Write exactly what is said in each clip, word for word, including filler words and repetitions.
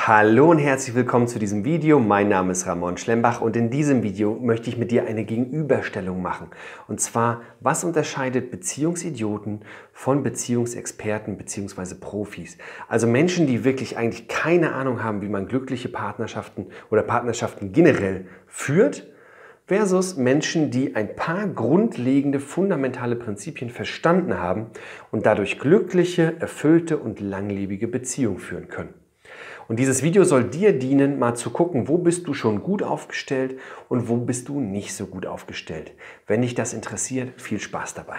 Hallo und herzlich willkommen zu diesem Video. Mein Name ist Ramon Schlembach und in diesem Video möchte ich mit dir eine Gegenüberstellung machen. Und zwar, was unterscheidet Beziehungsidioten von Beziehungsexperten bzw. Profis? Also Menschen, die wirklich eigentlich keine Ahnung haben, wie man glückliche Partnerschaften oder Partnerschaften generell führt, versus Menschen, die ein paar grundlegende, fundamentale Prinzipien verstanden haben und dadurch glückliche, erfüllte und langlebige Beziehungen führen können. Und dieses Video soll dir dienen, mal zu gucken, wo bist du schon gut aufgestellt und wo bist du nicht so gut aufgestellt. Wenn dich das interessiert, viel Spaß dabei.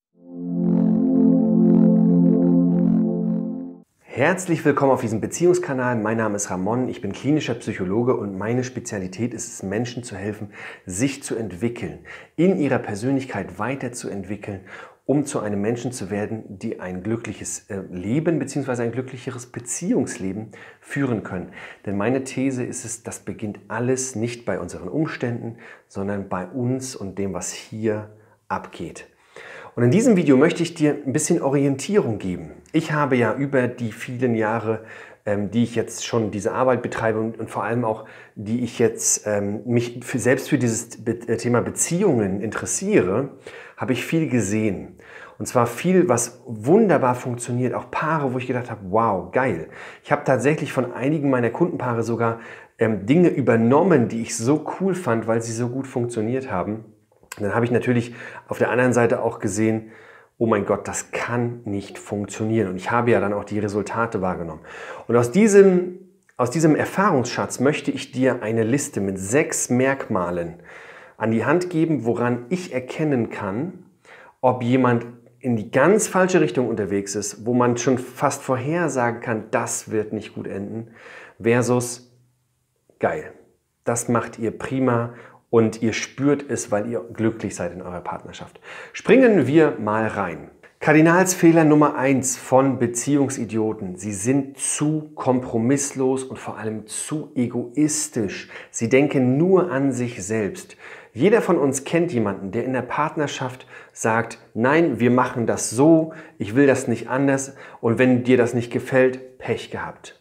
Herzlich willkommen auf diesem Beziehungskanal. Mein Name ist Ramon, ich bin klinischer Psychologe und meine Spezialität ist es, Menschen zu helfen, sich zu entwickeln, in ihrer Persönlichkeit weiterzuentwickeln, um zu einem Menschen zu werden, die ein glückliches Leben bzw. ein glücklicheres Beziehungsleben führen können. Denn meine These ist es, das beginnt alles nicht bei unseren Umständen, sondern bei uns und dem, was hier abgeht. Und in diesem Video möchte ich dir ein bisschen Orientierung geben. Ich habe ja über die vielen Jahre, ähm, die ich jetzt schon diese Arbeit betreibe und, und vor allem auch, die ich jetzt ähm, mich für, selbst für dieses Be Thema Beziehungen interessiere, habe ich viel gesehen. Und zwar viel, was wunderbar funktioniert. Auch Paare, wo ich gedacht habe, wow, geil. Ich habe tatsächlich von einigen meiner Kundenpaare sogar ähm, Dinge übernommen, die ich so cool fand, weil sie so gut funktioniert haben. Und dann habe ich natürlich auf der anderen Seite auch gesehen, oh mein Gott, das kann nicht funktionieren. Und ich habe ja dann auch die Resultate wahrgenommen. Und aus diesem, aus diesem Erfahrungsschatz möchte ich dir eine Liste mit sechs Merkmalen an die Hand geben, woran ich erkennen kann, ob jemand in die ganz falsche Richtung unterwegs ist, wo man schon fast vorhersagen kann, das wird nicht gut enden, versus geil, das macht ihr prima und ihr spürt es, weil ihr glücklich seid in eurer Partnerschaft. Springen wir mal rein. Kardinalsfehler Nummer eins von Beziehungsidioten. Sie sind zu kompromisslos und vor allem zu egoistisch. Sie denken nur an sich selbst. Jeder von uns kennt jemanden, der in der Partnerschaft sagt, nein, wir machen das so, ich will das nicht anders und wenn dir das nicht gefällt, Pech gehabt.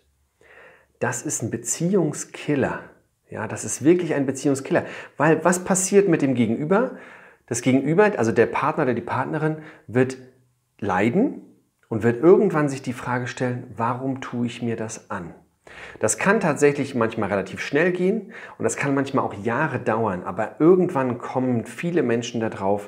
Das ist ein Beziehungskiller. Ja, das ist wirklich ein Beziehungskiller. Weil was passiert mit dem Gegenüber? Das Gegenüber, also der Partner oder die Partnerin, wird leiden und wird irgendwann sich die Frage stellen, warum tue ich mir das an? Das kann tatsächlich manchmal relativ schnell gehen und das kann manchmal auch Jahre dauern, aber irgendwann kommen viele Menschen darauf,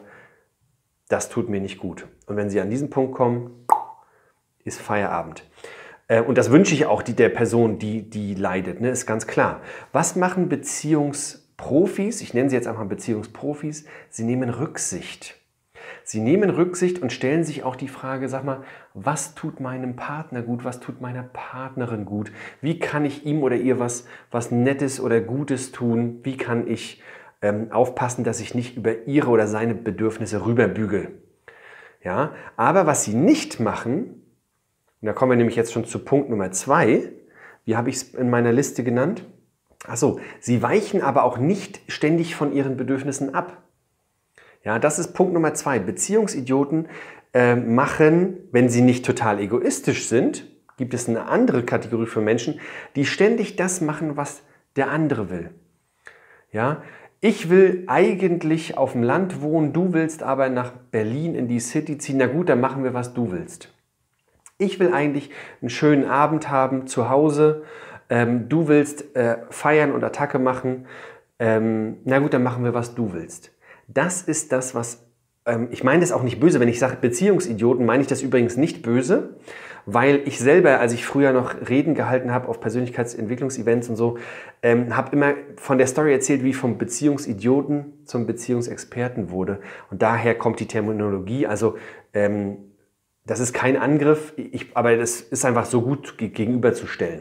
das tut mir nicht gut. Und wenn sie an diesen Punkt kommen, ist Feierabend. Und das wünsche ich auch der Person, die, die leidet, ne? Ist ganz klar. Was machen Beziehungsprofis? Ich nenne sie jetzt einfach Beziehungsprofis. Sie nehmen Rücksicht. Sie nehmen Rücksicht und stellen sich auch die Frage, sag mal, was tut meinem Partner gut, was tut meiner Partnerin gut? Wie kann ich ihm oder ihr was, was Nettes oder Gutes tun? Wie kann ich ähm, aufpassen, dass ich nicht über ihre oder seine Bedürfnisse rüberbügel? Ja, aber was sie nicht machen, und da kommen wir nämlich jetzt schon zu Punkt Nummer zwei, wie habe ich es in meiner Liste genannt? Achso, sie weichen aber auch nicht ständig von ihren Bedürfnissen ab. Ja, das ist Punkt Nummer zwei. Beziehungsidioten äh, machen, wenn sie nicht total egoistisch sind, gibt es eine andere Kategorie von Menschen, die ständig das machen, was der andere will. Ja, ich will eigentlich auf dem Land wohnen, du willst aber nach Berlin in die City ziehen. Na gut, dann machen wir, was du willst. Ich will eigentlich einen schönen Abend haben zu Hause. Ähm, du willst äh, feiern und Attacke machen. Ähm, na gut, dann machen wir, was du willst. Das ist das, was, ähm, ich meine das auch nicht böse, wenn ich sage Beziehungsidioten, meine ich das übrigens nicht böse, weil ich selber, als ich früher noch Reden gehalten habe auf Persönlichkeitsentwicklungsevents und so, ähm, habe immer von der Story erzählt, wie ich vom Beziehungsidioten zum Beziehungsexperten wurde. Und daher kommt die Terminologie, also ähm, das ist kein Angriff, ich, aber das ist einfach so gut gegenüberzustellen.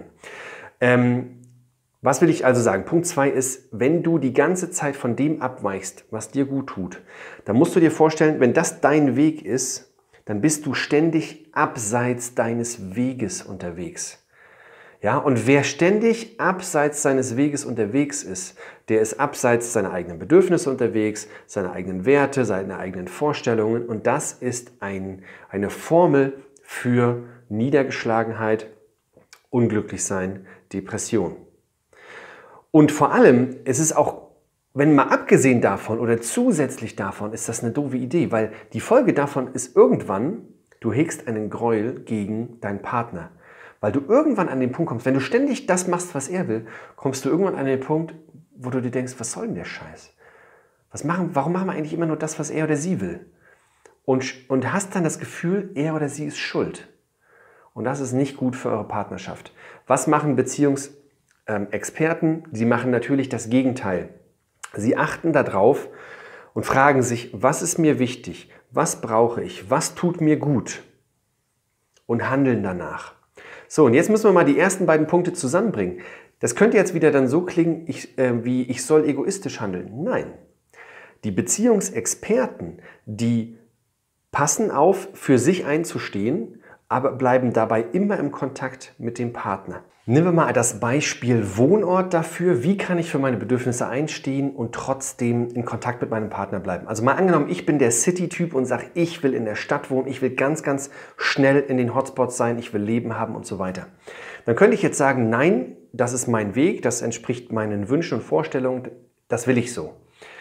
Ähm, Was will ich also sagen? Punkt zwei ist, wenn du die ganze Zeit von dem abweichst, was dir gut tut, dann musst du dir vorstellen, wenn das dein Weg ist, dann bist du ständig abseits deines Weges unterwegs. Ja, und wer ständig abseits seines Weges unterwegs ist, der ist abseits seiner eigenen Bedürfnisse unterwegs, seiner eigenen Werte, seiner eigenen Vorstellungen und das ist ein, eine Formel für Niedergeschlagenheit, Unglücklichsein, Depression. Und vor allem, es ist auch, wenn mal abgesehen davon oder zusätzlich davon, ist das eine doofe Idee, weil die Folge davon ist irgendwann, du hegst einen Gräuel gegen deinen Partner. Weil du irgendwann an den Punkt kommst, wenn du ständig das machst, was er will, kommst du irgendwann an den Punkt, wo du dir denkst, was soll denn der Scheiß? Was machen, warum machen wir eigentlich immer nur das, was er oder sie will? Und, und hast dann das Gefühl, er oder sie ist schuld. Und das ist nicht gut für eure Partnerschaft. Was machen Beziehungsexperten? Sie machen natürlich das Gegenteil. Sie achten darauf und fragen sich, was ist mir wichtig? Was brauche ich? Was tut mir gut? Und handeln danach. So, und jetzt müssen wir mal die ersten beiden Punkte zusammenbringen. Das könnte jetzt wieder dann so klingen, ich, äh, wie ich soll egoistisch handeln. Nein. Die Beziehungsexperten, die passen auf, für sich einzustehen, aber bleiben dabei immer im Kontakt mit dem Partner. Nehmen wir mal das Beispiel Wohnort dafür. Wie kann ich für meine Bedürfnisse einstehen und trotzdem in Kontakt mit meinem Partner bleiben? Also mal angenommen, ich bin der City-Typ und sage, ich will in der Stadt wohnen, ich will ganz, ganz schnell in den Hotspots sein, ich will Leben haben und so weiter. Dann könnte ich jetzt sagen, nein, das ist mein Weg, das entspricht meinen Wünschen und Vorstellungen, das will ich so.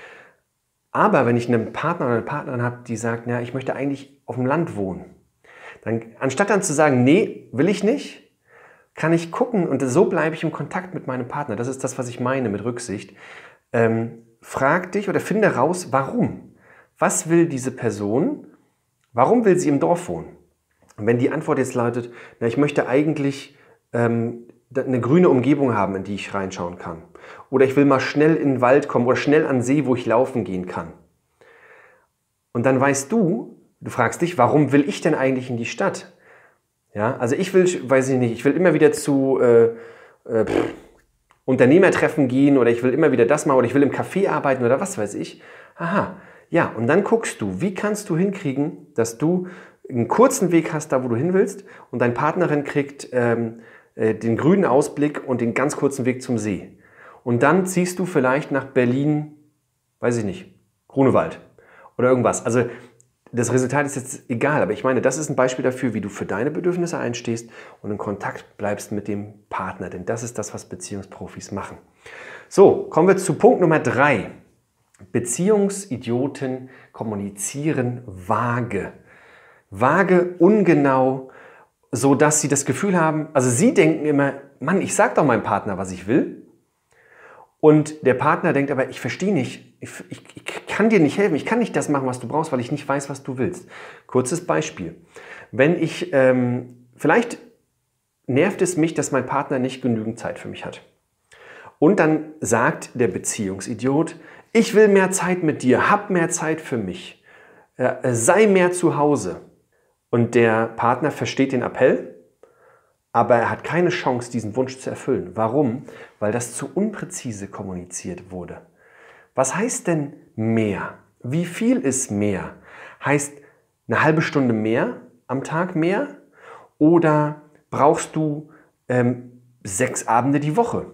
Aber wenn ich einen Partner oder eine Partnerin habe, die sagt, ja, ich möchte eigentlich auf dem Land wohnen, dann anstatt dann zu sagen, nee, will ich nicht, kann ich gucken und so bleibe ich im Kontakt mit meinem Partner. Das ist das, was ich meine mit Rücksicht. Ähm, frag dich oder finde raus, warum. Was will diese Person? Warum will sie im Dorf wohnen? Und wenn die Antwort jetzt lautet, na, ich möchte eigentlich ähm, eine grüne Umgebung haben, in die ich reinschauen kann. Oder ich will mal schnell in den Wald kommen oder schnell an den See, wo ich laufen gehen kann. Und dann weißt du, du fragst dich, warum will ich denn eigentlich in die Stadt? Ja, also ich will, weiß ich nicht, ich will immer wieder zu äh, äh, pff, Unternehmertreffen gehen oder ich will immer wieder das machen oder ich will im Café arbeiten oder was weiß ich. Aha, ja, und dann guckst du, wie kannst du hinkriegen, dass du einen kurzen Weg hast, da wo du hin willst und deine Partnerin kriegt ähm, äh, den grünen Ausblick und den ganz kurzen Weg zum See. Und dann ziehst du vielleicht nach Berlin, weiß ich nicht, Grunewald oder irgendwas. Also das Resultat ist jetzt egal, aber ich meine, das ist ein Beispiel dafür, wie du für deine Bedürfnisse einstehst und in Kontakt bleibst mit dem Partner. Denn das ist das, was Beziehungsprofis machen. So, kommen wir zu Punkt Nummer drei. Beziehungsidioten kommunizieren vage. Vage, ungenau, so dass sie das Gefühl haben, also sie denken immer, Mann, ich sag doch meinem Partner, was ich will. Und der Partner denkt aber, ich verstehe nicht, ich, ich, ich kann dir nicht helfen, ich kann nicht das machen, was du brauchst, weil ich nicht weiß, was du willst. Kurzes Beispiel. Wenn ich, ähm, vielleicht nervt es mich, dass mein Partner nicht genügend Zeit für mich hat. Und dann sagt der Beziehungsidiot, ich will mehr Zeit mit dir, hab mehr Zeit für mich, äh, sei mehr zu Hause. Und der Partner versteht den Appell, aber er hat keine Chance, diesen Wunsch zu erfüllen. Warum? Weil das zu unpräzise kommuniziert wurde. Was heißt denn mehr? Wie viel ist mehr? Heißt eine halbe Stunde mehr am Tag mehr? Oder brauchst du ähm, sechs Abende die Woche?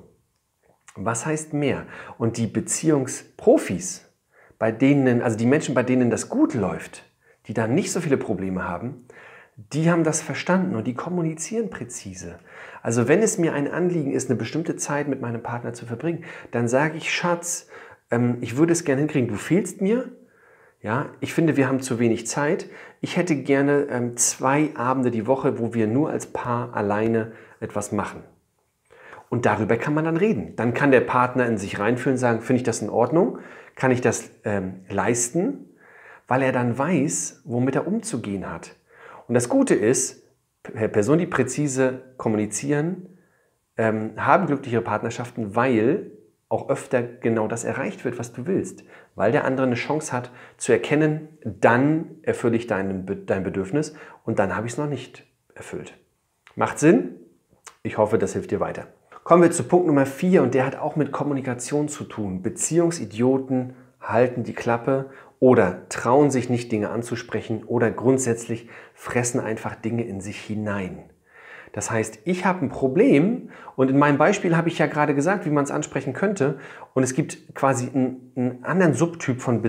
Was heißt mehr? Und die Beziehungsprofis, bei denen, also die Menschen, bei denen das gut läuft, die da nicht so viele Probleme haben, die haben das verstanden und die kommunizieren präzise. Also wenn es mir ein Anliegen ist, eine bestimmte Zeit mit meinem Partner zu verbringen, dann sage ich, Schatz, ähm, ich würde es gerne hinkriegen, du fehlst mir. Ja, ich finde, wir haben zu wenig Zeit. Ich hätte gerne ähm, zwei Abende die Woche, wo wir nur als Paar alleine etwas machen. Und darüber kann man dann reden. Dann kann der Partner in sich reinfühlen und sagen, finde ich das in Ordnung? Kann ich das ähm, leisten? Weil er dann weiß, womit er umzugehen hat. Und das Gute ist, Personen, die präzise kommunizieren, ähm, haben glücklichere Partnerschaften, weil auch öfter genau das erreicht wird, was du willst. Weil der andere eine Chance hat zu erkennen, dann erfülle ich dein, dein Bedürfnis und dann habe ich es noch nicht erfüllt. Macht Sinn? Ich hoffe, das hilft dir weiter. Kommen wir zu Punkt Nummer vier und der hat auch mit Kommunikation zu tun. Beziehungsidioten halten die Klappe oder trauen sich nicht, Dinge anzusprechen oder grundsätzlich fressen einfach Dinge in sich hinein. Das heißt, ich habe ein Problem und in meinem Beispiel habe ich ja gerade gesagt, wie man es ansprechen könnte. Und es gibt quasi einen, einen anderen Subtyp von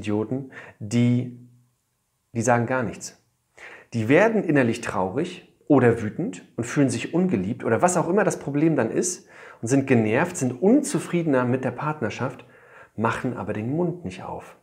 Beziehungsidioten, die, die sagen gar nichts. Die werden innerlich traurig oder wütend und fühlen sich ungeliebt oder was auch immer das Problem dann ist und sind genervt, sind unzufriedener mit der Partnerschaft, machen aber den Mund nicht auf.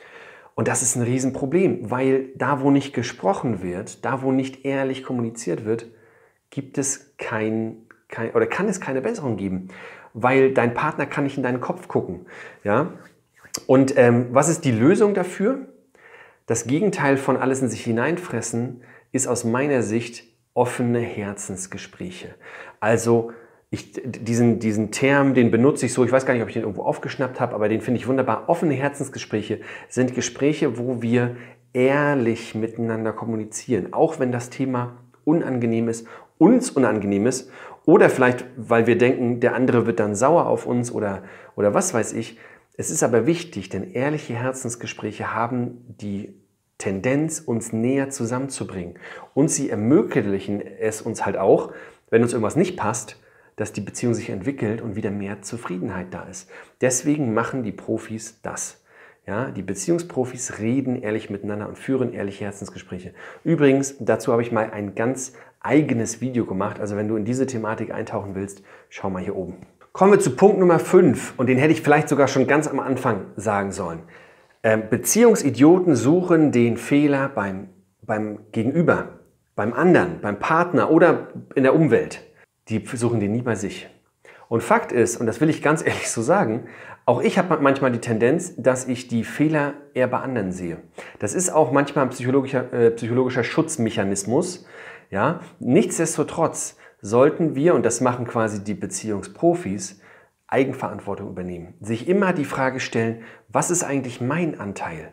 Und das ist ein Riesenproblem, weil da, wo nicht gesprochen wird, da, wo nicht ehrlich kommuniziert wird, gibt es kein, kein oder kann es keine Besserung geben, weil dein Partner kann nicht in deinen Kopf gucken. Ja? Und ähm, was ist die Lösung dafür? Das Gegenteil von alles in sich hineinfressen ist aus meiner Sicht offene Herzensgespräche. Also ich, diesen, diesen Term, den benutze ich so, ich weiß gar nicht, ob ich den irgendwo aufgeschnappt habe, aber den finde ich wunderbar. Offene Herzensgespräche sind Gespräche, wo wir ehrlich miteinander kommunizieren, auch wenn das Thema unangenehm ist, uns unangenehm ist oder vielleicht, weil wir denken, der andere wird dann sauer auf uns oder, oder was weiß ich. Es ist aber wichtig, denn ehrliche Herzensgespräche haben die Tendenz, uns näher zusammenzubringen. Und sie ermöglichen es uns halt auch, wenn uns irgendwas nicht passt, dass die Beziehung sich entwickelt und wieder mehr Zufriedenheit da ist. Deswegen machen die Profis das. Ja, die Beziehungsprofis reden ehrlich miteinander und führen ehrliche Herzensgespräche. Übrigens, dazu habe ich mal ein ganz eigenes Video gemacht. Also wenn du in diese Thematik eintauchen willst, schau mal hier oben. Kommen wir zu Punkt Nummer fünf und den hätte ich vielleicht sogar schon ganz am Anfang sagen sollen. Ähm, Beziehungsidioten suchen den Fehler beim, beim Gegenüber, beim anderen, beim Partner oder in der Umwelt. Die suchen den nie bei sich. Und Fakt ist, und das will ich ganz ehrlich so sagen, auch ich habe manchmal die Tendenz, dass ich die Fehler eher bei anderen sehe. Das ist auch manchmal ein psychologischer, äh, psychologischer Schutzmechanismus. Ja? Nichtsdestotrotz sollten wir, und das machen quasi die Beziehungsprofis, Eigenverantwortung übernehmen. Sich immer die Frage stellen, was ist eigentlich mein Anteil?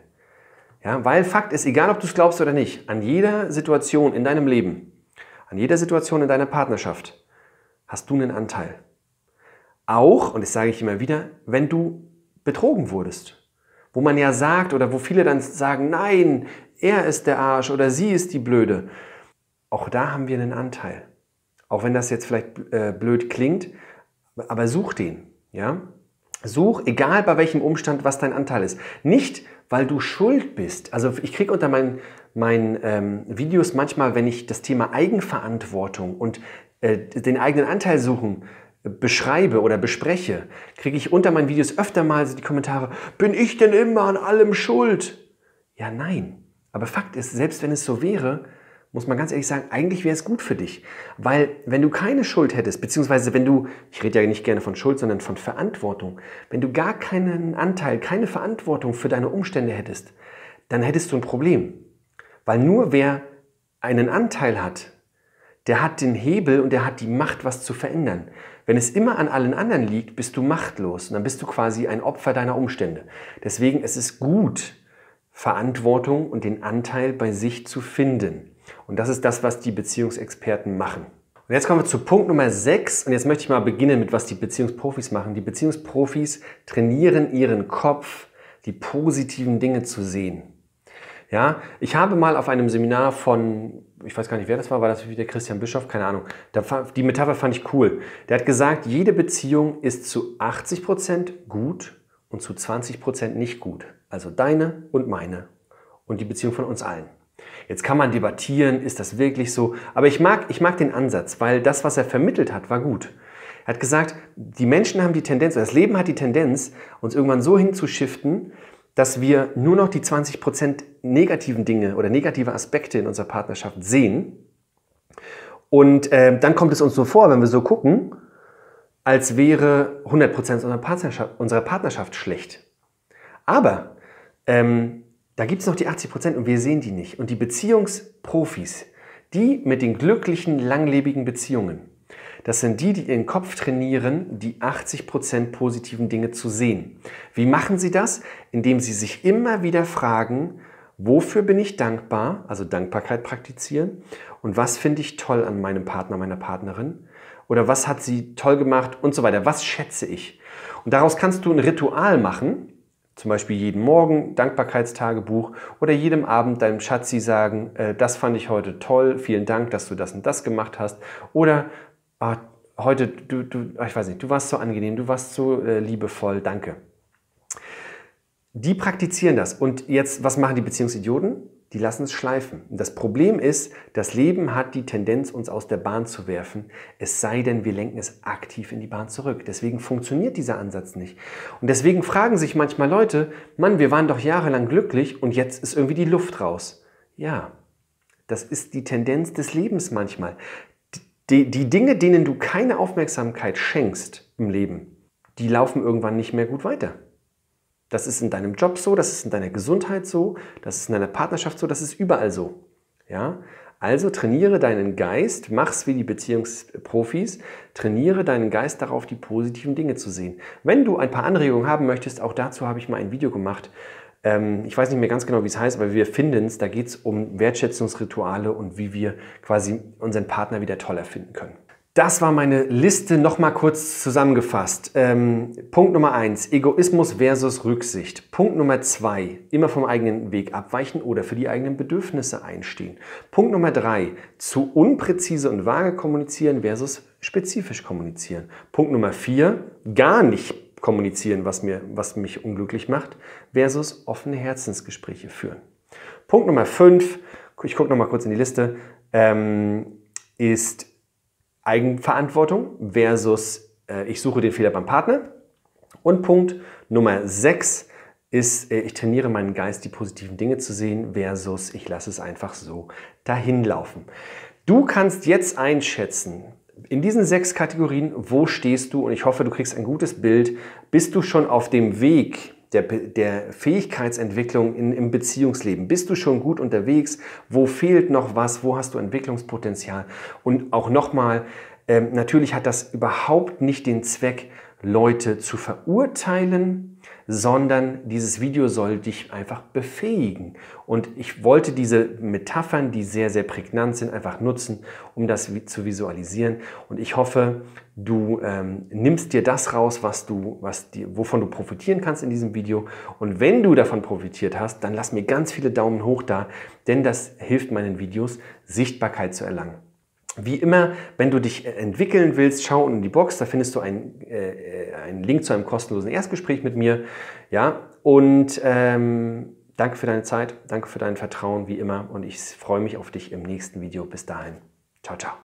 Ja, weil Fakt ist, egal ob du es glaubst oder nicht, an jeder Situation in deinem Leben, an jeder Situation in deiner Partnerschaft hast du einen Anteil. Auch, und das sage ich immer wieder, wenn du betrogen wurdest. Wo man ja sagt oder wo viele dann sagen, nein, er ist der Arsch oder sie ist die Blöde. Auch da haben wir einen Anteil. Auch wenn das jetzt vielleicht äh, blöd klingt, aber such den. Ja? Such, egal bei welchem Umstand, was dein Anteil ist. Nicht, weil du schuld bist. Also ich kriege unter meinen, meinen ähm, Videos manchmal, wenn ich das Thema Eigenverantwortung und äh, den eigenen Anteil suchen äh, beschreibe oder bespreche, kriege ich unter meinen Videos öfter mal so die Kommentare, bin ich denn immer an allem schuld? Ja, nein. Aber Fakt ist, selbst wenn es so wäre, muss man ganz ehrlich sagen, eigentlich wäre es gut für dich. Weil wenn du keine Schuld hättest, beziehungsweise wenn du, ich rede ja nicht gerne von Schuld, sondern von Verantwortung, wenn du gar keinen Anteil, keine Verantwortung für deine Umstände hättest, dann hättest du ein Problem. Weil nur wer einen Anteil hat, der hat den Hebel und der hat die Macht, was zu verändern. Wenn es immer an allen anderen liegt, bist du machtlos und dann bist du quasi ein Opfer deiner Umstände. Deswegen ist es gut, Verantwortung und den Anteil bei sich zu finden. Und das ist das, was die Beziehungsexperten machen. Und jetzt kommen wir zu Punkt Nummer sechs. Und jetzt möchte ich mal beginnen mit, was die Beziehungsprofis machen. Die Beziehungsprofis trainieren ihren Kopf, die positiven Dinge zu sehen. Ja, ich habe mal auf einem Seminar von, ich weiß gar nicht, wer das war, war das wieder Christian Bischoff? Keine Ahnung. Die Metapher fand ich cool. Der hat gesagt, jede Beziehung ist zu achtzig Prozent gut und zu zwanzig Prozent nicht gut. Also deine und meine und die Beziehung von uns allen. Jetzt kann man debattieren, ist das wirklich so? Aber ich mag, ich mag den Ansatz, weil das, was er vermittelt hat, war gut. Er hat gesagt, die Menschen haben die Tendenz, das Leben hat die Tendenz, uns irgendwann so hinzuschiften, dass wir nur noch die zwanzig Prozent negativen Dinge oder negative Aspekte in unserer Partnerschaft sehen. Und äh, dann kommt es uns so vor, wenn wir so gucken, als wäre hundert Prozent unserer Partnerschaft, unserer Partnerschaft schlecht. Aber ähm, da gibt es noch die achtzig Prozent und wir sehen die nicht. Und die Beziehungsprofis, die mit den glücklichen, langlebigen Beziehungen, das sind die, die ihren Kopf trainieren, die achtzig Prozent positiven Dinge zu sehen. Wie machen sie das? Indem sie sich immer wieder fragen, wofür bin ich dankbar, also Dankbarkeit praktizieren, und was finde ich toll an meinem Partner, meiner Partnerin, oder was hat sie toll gemacht und so weiter. Was schätze ich? Und daraus kannst du ein Ritual machen, zum Beispiel jeden Morgen Dankbarkeitstagebuch oder jedem Abend deinem Schatzi sagen, äh, das fand ich heute toll, vielen Dank, dass du das und das gemacht hast. Oder ah, heute, du, du, ich weiß nicht, du warst so angenehm, du warst so äh, liebevoll, danke. Die praktizieren das. Und jetzt, was machen die Beziehungsidioten? die lassen es schleifen. Und das Problem ist, das Leben hat die Tendenz, uns aus der Bahn zu werfen, es sei denn, wir lenken es aktiv in die Bahn zurück. Deswegen funktioniert dieser Ansatz nicht. Und deswegen fragen sich manchmal Leute, Mann, wir waren doch jahrelang glücklich und jetzt ist irgendwie die Luft raus. Ja, das ist die Tendenz des Lebens manchmal. Die, die Dinge, denen du keine Aufmerksamkeit schenkst im Leben, die laufen irgendwann nicht mehr gut weiter. Das ist in deinem Job so, das ist in deiner Gesundheit so, das ist in deiner Partnerschaft so, das ist überall so. Ja? Also trainiere deinen Geist, mach's wie die Beziehungsprofis, trainiere deinen Geist darauf, die positiven Dinge zu sehen. Wenn du ein paar Anregungen haben möchtest, auch dazu habe ich mal ein Video gemacht. Ähm, ich weiß nicht mehr ganz genau, wie es heißt, aber wir finden es. Da geht es um Wertschätzungsrituale und wie wir quasi unseren Partner wieder toller finden können. Das war meine Liste, nochmal kurz zusammengefasst. Ähm, Punkt Nummer eins, Egoismus versus Rücksicht. Punkt Nummer zwei, immer vom eigenen Weg abweichen oder für die eigenen Bedürfnisse einstehen. Punkt Nummer drei, zu unpräzise und vage kommunizieren versus spezifisch kommunizieren. Punkt Nummer vier, gar nicht kommunizieren, was, mir, was mich unglücklich macht, versus offene Herzensgespräche führen. Punkt Nummer fünf, ich gucke nochmal kurz in die Liste, ähm, ist Eigenverantwortung versus äh, ich suche den Fehler beim Partner. Und Punkt Nummer sechs ist, äh, ich trainiere meinen Geist, die positiven Dinge zu sehen versus ich lasse es einfach so dahin laufen. Du kannst jetzt einschätzen, in diesen sechs Kategorien, wo stehst du? Und ich hoffe, du kriegst ein gutes Bild. Bist du schon auf dem Weg der, der Fähigkeitsentwicklung in, im Beziehungsleben? Bist du schon gut unterwegs? Wo fehlt noch was? Wo hast du Entwicklungspotenzial? Und auch nochmal, ähm, natürlich hat das überhaupt nicht den Zweck, Leute zu verurteilen, sondern dieses Video soll dich einfach befähigen. Und ich wollte diese Metaphern, die sehr, sehr prägnant sind, einfach nutzen, um das zu visualisieren. Und ich hoffe, du ähm, nimmst dir das raus, was du, was die, wovon du profitieren kannst in diesem Video. Und wenn du davon profitiert hast, dann lass mir ganz viele Daumen hoch da, denn das hilft meinen Videos, Sichtbarkeit zu erlangen. Wie immer, wenn du dich entwickeln willst, schau in die Box, da findest du einen, äh, einen Link zu einem kostenlosen Erstgespräch mit mir. Ja, und ähm, danke für deine Zeit, danke für dein Vertrauen, wie immer. Und ich freue mich auf dich im nächsten Video. Bis dahin. Ciao, ciao.